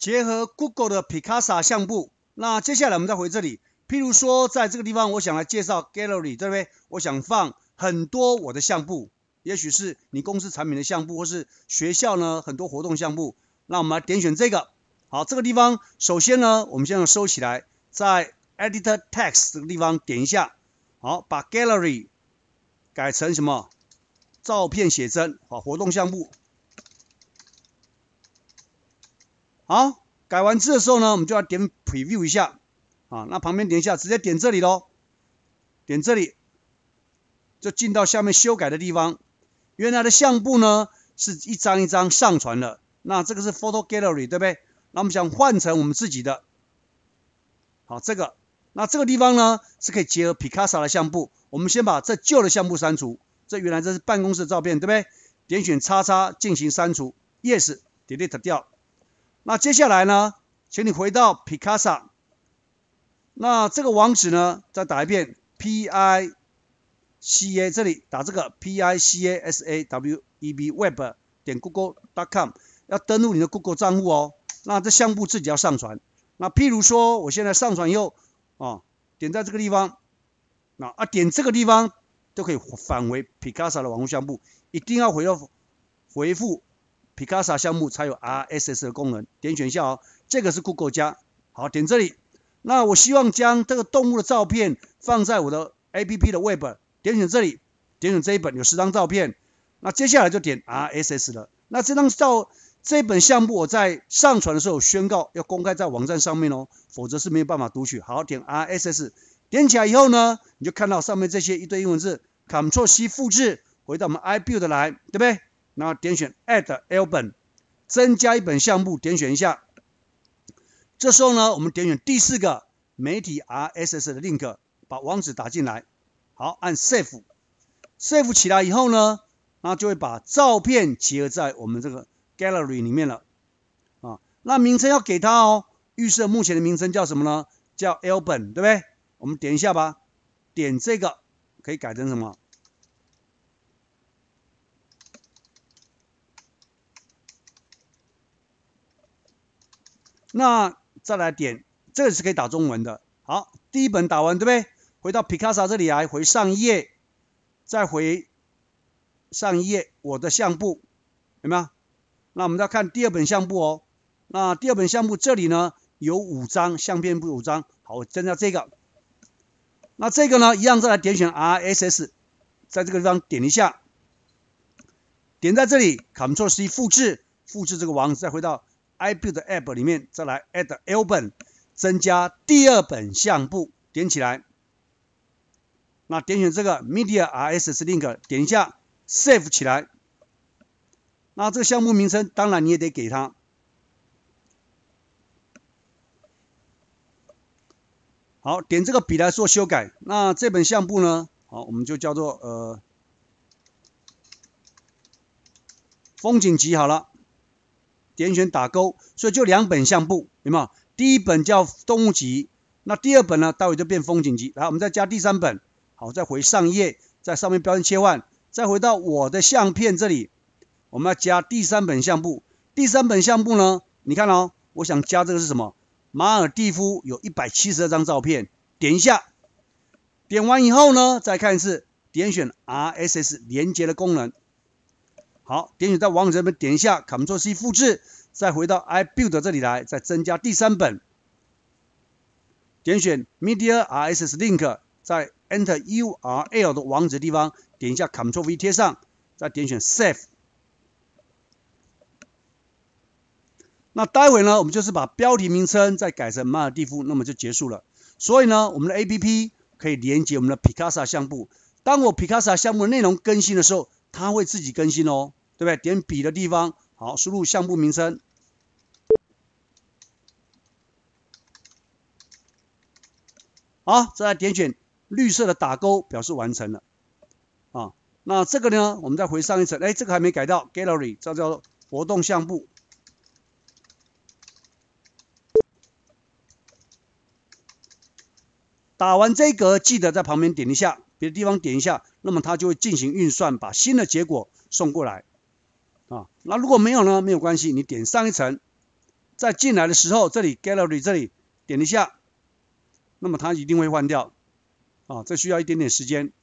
结合 Google 的 Picasa 相簿。那接下来我们再回这里，譬如说在这个地方，我想来介绍 Gallery， 对不对？我想放很多我的相簿，也许是你公司产品的相簿，或是学校呢很多活动相簿。那我们来点选这个。好，这个地方首先呢，我们先要收起来，在 Editor Text 这个地方点一下，好，把 Gallery 改成什么？照片写真，好，活动相簿。好，改完字的时候呢，我们就要点 Preview 一下，啊，那旁边点一下，直接点这里咯，点这里，就进到下面修改的地方。原来的相簿呢是一张一张上传的，那这个是 Photo Gallery， 对不对？那我们想换成我们自己的，好，这个，那这个地方呢是可以结合 Picasa 的相簿。我们先把这旧的相簿删除，这原来这是办公室的照片，对不对？点选叉叉进行删除 ，Yes Delete 掉。那接下来呢，请你回到 Picasa， 那这个网址呢再打一遍 PICA， 这里打这个 PICASAWEB web 点 google.com， 要登录你的 Google 账户哦。那这相簿自己要上传。那譬如说我现在上传以后，点在这个地方，点这个地方都可以返回 Picasa 的网络相簿，一定要回复 Picasa 项目才有 RSS 的功能，点选一下哦，这个是 Google 加，好，点这里。那我希望将这个动物的照片放在我的 APP 的 Web， 点选这里，点选这一本有10张照片，那接下来就点 RSS 了。那这本项目我在上传的时候宣告要公开在网站上面哦，否则是没有办法读取。好，点 RSS， 点起来以后呢，你就看到上面这些一堆英文字 ，Ctrl+C 复制回到我们 iBuild 来，对不对？然后点选 Add Album， 增加一本项目，点选一下。这时候呢，我们点选第4个媒体 RSS 的 link， 把网址打进来。好，按 Save。Save 起来以后呢，那就会把照片结合在我们这个 Gallery 里面了。那名称要给它哦，预设目前的名称叫什么呢？叫 Album， 对不对？我们点一下吧，点这个可以改成什么？那再来点，这个是可以打中文的。好，第一本打完，对不对？回到 Picasa 这里来，回上一页，再回上一页，我的相簿有没有？那我们再看第2本相簿哦。那第2本相簿这里呢有5张相片，不5张。好，我增加这个。那这个呢，一样再来点选 RSS， 在这个地方点一下，点在这里 ，Ctrl+C 复制这个网址，再回到 iBuild App 里面，再来 Add Album， 增加第2本相簿，点起来。那点选这个 Media RSS Link， 点一下 Save 起来。那这个项目名称当然你也得给它。好，点这个笔来做修改。那这本相簿呢，好，我们就叫做风景集好了。点选打勾，所以就2本相簿，有没有？第1本叫动物集，那第2本呢，待会就变风景集。来，我们再加第3本，好，再回上一页，在上面标签切换，再回到我的相片这里，我们要加第3本相簿。第3本相簿呢，你看哦，我想加这个是什么？马尔地夫有172张照片，点一下，点完以后呢，再看一次，点选 RSS 连接的功能。好，点选在网址这边点一下 ，Ctrl+C 复制，再回到 iBuild 这里来，再增加第3本，点选 Media RSS Link， 在 Enter URL 的网址地方点一下 Ctrl+V 贴上，再点选 Save。那待会呢，我们就是把标题名称再改成马尔地夫，那么就结束了。所以呢，我们的 APP 可以连接我们的 Picasa 项目。当我 Picasa 项目的内容更新的时候，它会自己更新哦，对不对？点笔的地方，好，输入项目名称。好，再来点选绿色的打勾，表示完成了。那这个呢，我们再回上一层，这个还没改到 Gallery， 这叫活动项目。打完这一格，记得在旁边点一下，别的地方点一下，那么它就会进行运算，把新的结果送过来。那如果没有呢，没有关系，你点上一层， 在进来的时候，这里 Gallery 这里点一下，那么它一定会换掉啊，这需要一点点时间。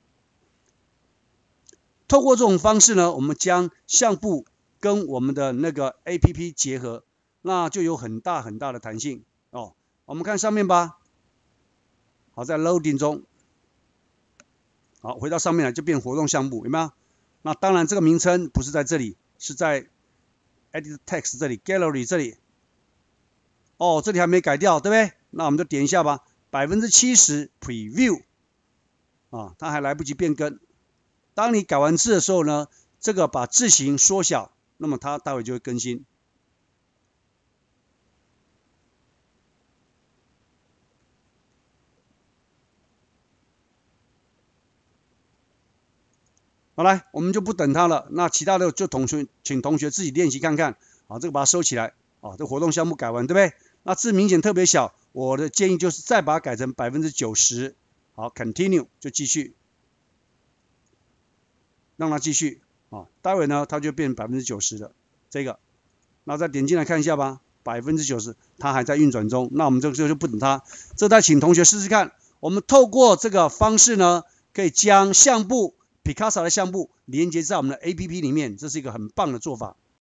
透过这种方式呢，我们将相簿跟我们的那个 APP 结合，那就有很大的弹性哦。我们看上面吧，好，在 loading 中，好，回到上面来就变活动相簿，有没有？那当然这个名称不是在这里，是在 Edit Text 这里 ，Gallery 这里。哦，这里还没改掉，对不对？那我们就点一下吧，70% Preview 啊，它还来不及变更。当你改完字的时候呢，这个把字形缩小，那么它待会就会更新。好，来，我们就不等它了。那其他的就请同学自己练习看看。好，这个把它收起来。好，这活动项目改完，对不对？那字明显特别小，我的建议就是再把它改成90%。好 ，Continue 就继续，让它继续。啊，待会呢它就变90%了。这个，那再点进来看一下吧，90%它还在运转中。那我们这个就不等它，这再请同学试试看。我们透过这个方式呢，可以将相簿 Picasa 的相簿连接在我们的 APP 里面，这是一个很棒的做法。